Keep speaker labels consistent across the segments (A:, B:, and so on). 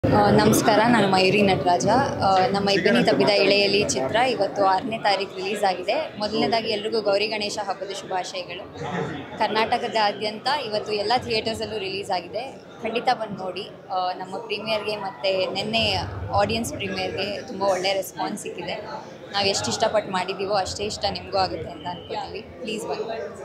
A: ನಮಸ್ಕಾರ, ನಾನು ಮಯೂರಿ ನಟರಾಜ. ನಮ್ಮ ಇಬ್ಬನಿ ತಬ್ಬಿದ ಎಳೆಯಲಿ ಚಿತ್ರ ಇವತ್ತು 6ನೇ ತಾರೀಕು ರಿಲೀಸ್ ಆಗಿದೆ. ಮೊದಲನೇದಾಗಿ ಎಲ್ರಿಗೂ ಗೌರಿ ಗಣೇಶ ಹಬ್ಬದ ಶುಭಾಶಯಗಳು. ಕರ್ನಾಟಕದಾದ್ಯಂತ ಇವತ್ತು ಎಲ್ಲ ಥಿಯೇಟರ್ಸಲ್ಲೂ ರಿಲೀಸ್ ಆಗಿದೆ. ಖಂಡಿತ ಬಂದು ನೋಡಿ. ನಮ್ಮ ಪ್ರೀಮಿಯರ್ಗೆ ಮತ್ತು ನಿನ್ನೆ ಆಡಿಯನ್ಸ್ ಪ್ರೀಮಿಯರ್ಗೆ ತುಂಬ ಒಳ್ಳೆಯ ರೆಸ್ಪಾನ್ಸ್ ಸಿಕ್ಕಿದೆ. ನಾವು ಎಷ್ಟು ಇಷ್ಟಪಟ್ಟು ಮಾಡಿದ್ದೀವೋ ಅಷ್ಟೇ ಇಷ್ಟ ನಿಮಗೂ ಆಗುತ್ತೆ ಅಂತ ಅಂದ್ಕೊಳ್ತೀವಿ. ಪ್ಲೀಸ್ ಬನ್ನಿ.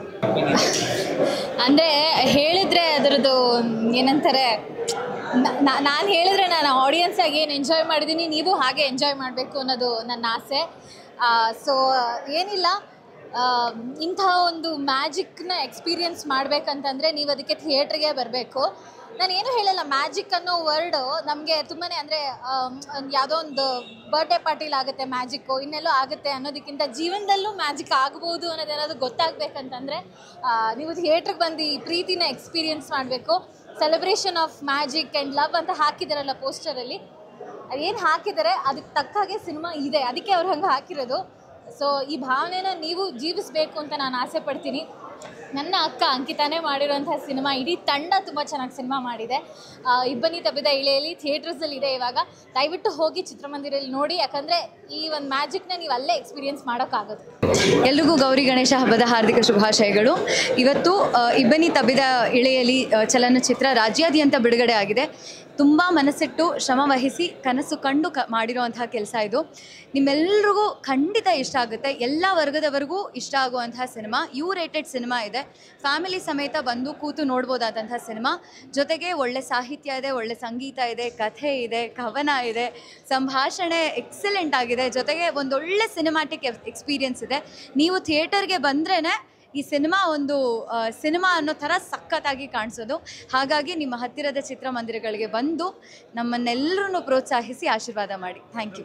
B: ಅಂದರೆ ಹೇಳಿದ್ರೆ ಅದರದ್ದು ಏನಂತಾರೆ, ನಾನು ಹೇಳಿದ್ರೆ ನಾನು ಆಡಿಯನ್ಸಾಗಿ ಏನು ಎಂಜಾಯ್ ಮಾಡಿದ್ದೀನಿ, ನೀವು ಹಾಗೆ ಎಂಜಾಯ್ ಮಾಡಬೇಕು ಅನ್ನೋದು ನನ್ನ ಆಸೆ. ಸೊ ಏನಿಲ್ಲ, ಇಂಥ ಒಂದು ಮ್ಯಾಜಿಕ್ನ ಎಕ್ಸ್ಪೀರಿಯನ್ಸ್ ಮಾಡಬೇಕಂತಂದರೆ ನೀವು ಅದಕ್ಕೆ ಥಿಯೇಟ್ರಿಗೆ ಬರಬೇಕು. ನಾನೇನು ಹೇಳಲ್ಲ, ಮ್ಯಾಜಿಕ್ ಅನ್ನೋ ವರ್ಡು ನಮಗೆ ತುಂಬಾ ಅಂದರೆ ಯಾವುದೋ ಒಂದು ಬರ್ಡೇ ಪಾರ್ಟಿಲಾಗುತ್ತೆ ಮ್ಯಾಜಿಕ್ಕು, ಇನ್ನೆಲ್ಲೋ ಆಗುತ್ತೆ ಅನ್ನೋದಕ್ಕಿಂತ ಜೀವನದಲ್ಲೂ ಮ್ಯಾಜಿಕ್ ಆಗ್ಬೋದು ಅನ್ನೋದೇನಾದ್ರು ಗೊತ್ತಾಗಬೇಕಂತಂದರೆ ನೀವು ಥಿಯೇಟ್ರಿಗೆ ಬಂದು ಈ ಪ್ರೀತಿನ ಎಕ್ಸ್ಪೀರಿಯನ್ಸ್ ಮಾಡಬೇಕು. Celebration of magic and love ಅಂತ ಹಾಕಿದಾರಲ್ಲ ಪೋಸ್ಟರಲ್ಲಿ, ಅದೇನು ಹಾಕಿದ್ದಾರೆ ಅದಕ್ಕೆ ತಕ್ಕ ಹಾಗೆ ಸಿನಿಮಾ ಇದೆ, ಅದಕ್ಕೆ ಅವ್ರು ಹಂಗೆ ಹಾಕಿರೋದು. ಸೊ ಈ ಭಾವನೆನ ನೀವು ಜೀವಿಸಬೇಕು ಅಂತ ನಾನು ಆಸೆ ಪಡ್ತೀನಿ. ನನ್ನ ಅಕ್ಕ ಅಂಕಿತಾನೇ ಮಾಡಿರೋಂಥ ಸಿನಿಮಾ, ಇಡೀ ತಂಡ ತುಂಬ ಚೆನ್ನಾಗಿ ಸಿನಿಮಾ ಮಾಡಿದೆ. ಇಬ್ಬನಿ ತಬ್ಬಿದ ಎಳೆಯಲಿ ಥಿಯೇಟರ್ಸಲ್ಲಿದೆ ಇವಾಗ. ದಯವಿಟ್ಟು ಹೋಗಿ ಚಿತ್ರಮಂದಿರಲ್ಲಿ ನೋಡಿ, ಯಾಕಂದರೆ ಈ ಒಂದು ಮ್ಯಾಜಿಕ್ನ ನೀವು ಅಲ್ಲೇ ಎಕ್ಸ್ಪೀರಿಯನ್ಸ್ ಮಾಡೋಕ್ಕಾಗೋದು.
A: ಎಲ್ರಿಗೂ ಗೌರಿ ಗಣೇಶ ಹಬ್ಬದ ಹಾರ್ದಿಕ ಶುಭಾಶಯಗಳು. ಇವತ್ತು ಇಬ್ಬನಿ ತಬ್ಬಿದ ಎಳೆಯಲಿ ಚಲನಚಿತ್ರ ರಾಜ್ಯಾದ್ಯಂತ ಬಿಡುಗಡೆ ಆಗಿದೆ. ತುಂಬ ಮನಸ್ಸಿಟ್ಟು ಶ್ರಮ ವಹಿಸಿ ಕನಸು ಕಂಡು ಮಾಡಿರುವಂತಹ ಕೆಲಸ ಇದು. ನಿಮ್ಮೆಲ್ರಿಗೂ ಖಂಡಿತ ಇಷ್ಟ ಆಗುತ್ತೆ. ಎಲ್ಲ ವರ್ಗದವರೆಗೂ ಇಷ್ಟ ಆಗುವಂತಹ ಸಿನಿಮಾ. ರೇಟೆಡ್ ಸಿನಿಮಾ ಇದೆ. ಫ್ಯಾಮಿಲಿ ಸಮೇತ ಬಂದು ಕೂತು ನೋಡ್ಬೋದಾದಂಥ ಸಿನಿಮಾ. ಜೊತೆಗೆ ಒಳ್ಳೆ ಸಾಹಿತ್ಯ ಇದೆ, ಒಳ್ಳೆ ಸಂಗೀತ ಇದೆ, ಕಥೆ ಇದೆ, ಕವನ ಇದೆ, ಸಂಭಾಷಣೆ ಎಕ್ಸಲೆಂಟ್ ಆಗಿದೆ. ಜೊತೆಗೆ ಒಂದೊಳ್ಳೆ ಸಿನಿಮ್ಯಾಟಿಕ್ ಎಕ್ಸ್ಪೀರಿಯನ್ಸ್ ಇದೆ. ನೀವು ಥಿಯೇಟರ್ಗೆ ಬಂದ್ರೇ ಈ ಸಿನಿಮಾ ಒಂದು ಸಿನಿಮಾ ಅನ್ನೋ ಥರ ಸಖತ್ತಾಗಿ ಕಾಣಿಸೋದು. ಹಾಗಾಗಿ ನಿಮ್ಮ ಹತ್ತಿರದ ಚಿತ್ರಮಂದಿರಗಳಿಗೆ ಬಂದು ನಮ್ಮನ್ನೆಲ್ಲರೂ ಪ್ರೋತ್ಸಾಹಿಸಿ ಆಶೀರ್ವಾದ ಮಾಡಿ. Thank you.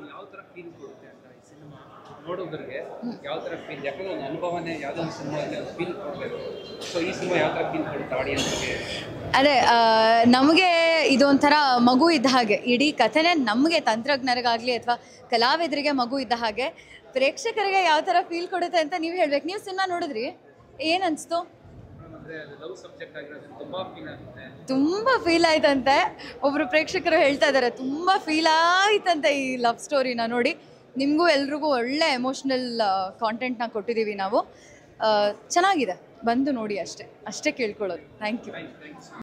C: ನೋಡೋದ್ರಿಗೆ ಯಾವ ಥರ ಫೀಲ್, ಯಾಕಂದ್ರೆ ಒಂದು ಅನುಭವನೇ ಯಾವುದೋ ಒಂದು ಸಿನಿಮಾದಲ್ಲಿ ಫೀಲ್ ಕೊಡಬೇಕು. ಸೊ ಈ ಸಿನಿಮಾ ಯಾವ ಥರ ಫೀಲ್ ಕೊಡುತ್ತೆ ಆಡಿಯನ್ಸ್ಗೆ?
A: ಅದೇ ನಮಗೆ ಇದೊಂಥರ ಮಗು ಇದ್ದ ಹಾಗೆ. ಇಡೀ ಕಥೆನೇ ನಮಗೆ ತಂತ್ರಜ್ಞರಿಗಾಗಲಿ ಅಥವಾ ಕಲಾವಿದರಿಗೆ ಮಗು ಇದ್ದ ಹಾಗೆ. ಪ್ರೇಕ್ಷಕರಿಗೆ ಯಾವ ಥರ ಫೀಲ್ ಕೊಡುತ್ತೆ ಅಂತ ನೀವು ಹೇಳ್ಬೇಕು. ನೀವು ಸಿನಿಮಾ ನೋಡಿದ್ರಿ, ಏನು ಅನಿಸ್ತು? ತುಂಬ ಫೀಲ್ ಆಯ್ತಂತೆ. ಒಬ್ಬರು ಪ್ರೇಕ್ಷಕರು ಹೇಳ್ತಾ ಇದ್ದಾರೆ, ತುಂಬ ಫೀಲ್ ಆಯ್ತಂತೆ ಈ ಲವ್ ಸ್ಟೋರಿನ ನೋಡಿ. ನಿಮಗೂ ಎಲ್ರಿಗೂ ಒಳ್ಳೆ ಎಮೋಷ್ನಲ್ ಕಾಂಟೆಂಟ್ನ ಕೊಟ್ಟಿದ್ದೀವಿ ನಾವು. ಚೆನ್ನಾಗಿದೆ, ಬಂದು ನೋಡಿ ಅಷ್ಟೇ ಕೇಳ್ಕೊಳ್ಳೋದು. Thank you.